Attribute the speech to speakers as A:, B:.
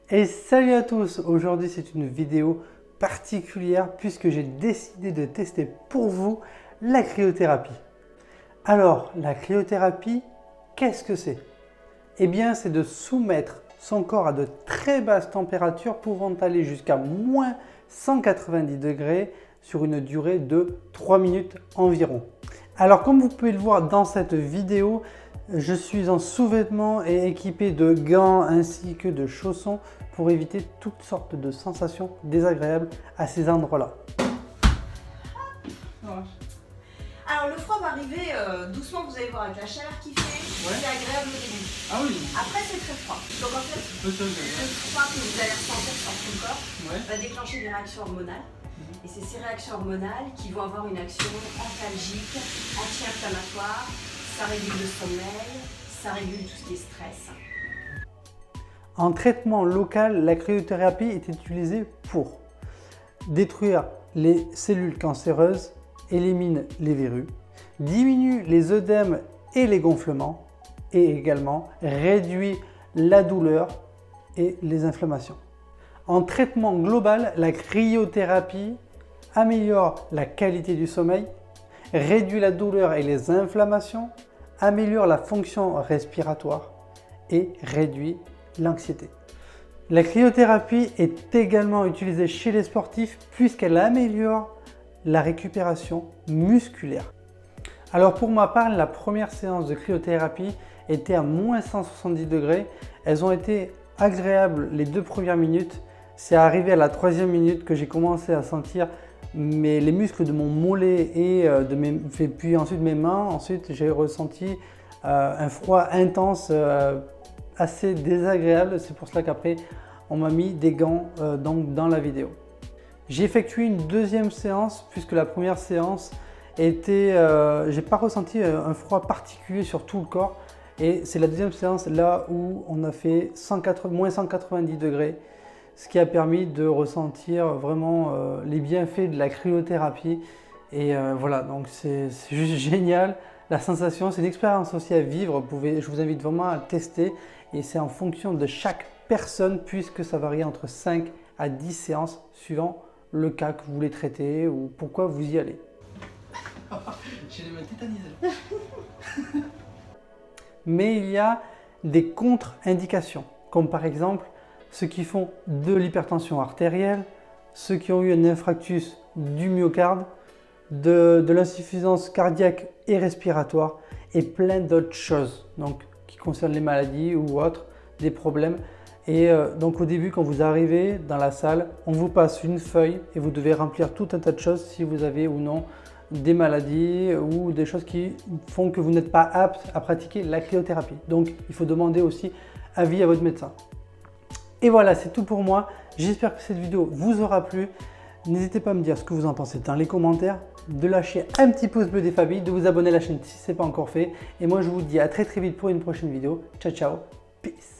A: Et salut à tous! Aujourd'hui c'est une vidéo particulière puisque j'ai décidé de tester pour vous la cryothérapie. Alors la cryothérapie, qu'est-ce que c'est? Eh bien c'est de soumettre son corps à de très basses températures pouvant aller jusqu'à moins 190 degrés sur une durée de 3 minutes environ. Alors comme vous pouvez le voir dans cette vidéo, je suis en sous-vêtements et équipé de gants ainsi que de chaussons pour éviter toutes sortes de sensations désagréables à ces endroits-là.
B: Alors le froid va arriver doucement, vous allez voir, avec la chaleur qui fait, c'est agréable au début.
A: Ah oui.
B: Après c'est très froid. Donc en fait, le froid que vous allez ressentir sur tout le corps va déclencher des réactions hormonales. Et c'est ces réactions hormonales qui vont avoir une action antalgique, anti-inflammatoire, ça régule le sommeil, ça régule tout ce qui est stress.
A: En traitement local, la cryothérapie est utilisée pour détruire les cellules cancéreuses, élimine les verrues, diminue les œdèmes et les gonflements et également réduit la douleur et les inflammations. En traitement global, la cryothérapie améliore la qualité du sommeil, réduit la douleur et les inflammations, améliore la fonction respiratoire et réduit l'anxiété. La cryothérapie est également utilisée chez les sportifs puisqu'elle améliore la récupération musculaire. Alors pour ma part, la première séance de cryothérapie était à moins 170 degrés. Elles ont été agréables les 2 premières minutes. C'est arrivé à la 3e minute que j'ai commencé à sentir les muscles de mon mollet et puis ensuite mes mains. Ensuite, j'ai ressenti un froid intense, assez désagréable. C'est pour cela qu'après, on m'a mis des gants dans la vidéo. J'ai effectué une 2e séance puisque la première séance était, j'ai pas ressenti un froid particulier sur tout le corps. Et c'est la 2e séance là où on a fait moins 190 degrés. Ce qui a permis de ressentir vraiment les bienfaits de la cryothérapie. Et voilà, donc c'est juste génial. La sensation, c'est une expérience aussi à vivre. Je vous invite vraiment à le tester. Et c'est en fonction de chaque personne puisque ça varie entre 5 à 10 séances suivant le cas que vous voulez traiter ou pourquoi vous y allez.
C: J'ai les mains tétanisées.
A: Mais il y a des contre-indications, comme par exemple ceux qui font de l'hypertension artérielle, ceux qui ont eu un infarctus du myocarde, de l'insuffisance cardiaque et respiratoire et plein d'autres choses donc, qui concernent les maladies ou autres, des problèmes. Et donc au début, quand vous arrivez dans la salle, on vous passe une feuille et vous devez remplir tout un tas de choses si vous avez ou non des maladies ou des choses qui font que vous n'êtes pas apte à pratiquer la cryothérapie. Donc il faut demander aussi avis à votre médecin. Et voilà, c'est tout pour moi. J'espère que cette vidéo vous aura plu. N'hésitez pas à me dire ce que vous en pensez dans les commentaires, de lâcher un petit pouce bleu des familles, de vous abonner à la chaîne si ce n'est pas encore fait. Et moi, je vous dis à très vite pour une prochaine vidéo. Ciao, ciao, peace.